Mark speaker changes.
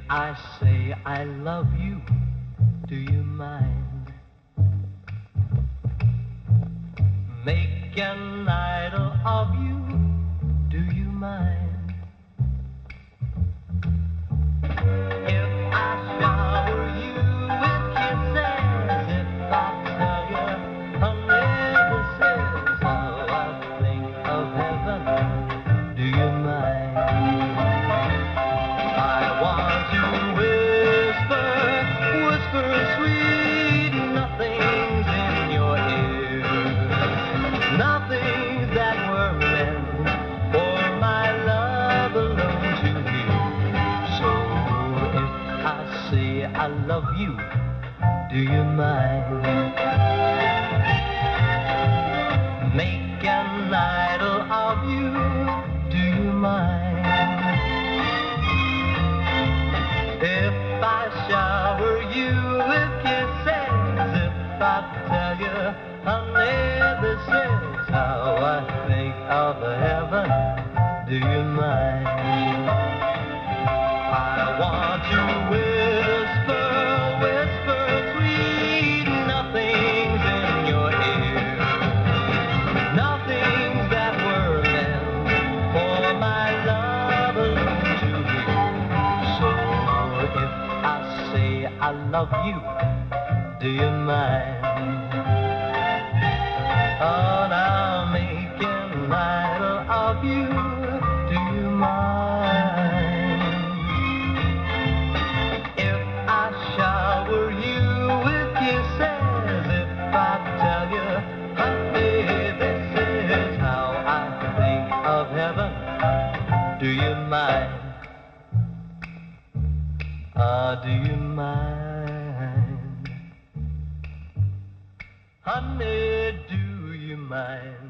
Speaker 1: I say I love you, do you mind? Make an idol of you, do you mind? If I shower you with kisses, if I tell you, honey, this is how I think of heaven, do you mind? I want to whisper, whisper sweet nothings in your ear, nothings that were meant for my love alone to hear. So if I say I love you, do you mind? Make an idol of you, do you mind? If I shower you with kisses, if I tell you, honey, this is how I think of heaven, do you mind? I want to whisper, whisper sweet nothings in your ear, nothings that were meant for my love alone to hear. So if I say I love you, do you mind? Oh, now make an idol of you, do you mind? If I shower you with kisses, if I tell you, honey, this is how I think of heaven, do you mind? Do you mind? Honey, do you mind?